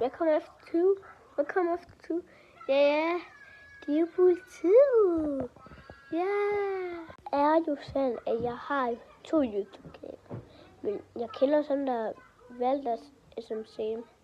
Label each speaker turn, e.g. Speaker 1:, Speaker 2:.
Speaker 1: Jeg kommer efter 20. Jeg kommer efter 20. Ja, det er jo politiet. Ja. Er jo sådan, at jeg har 2 YouTube-kanaler. Men jeg kender sådan, der valgte at SMC.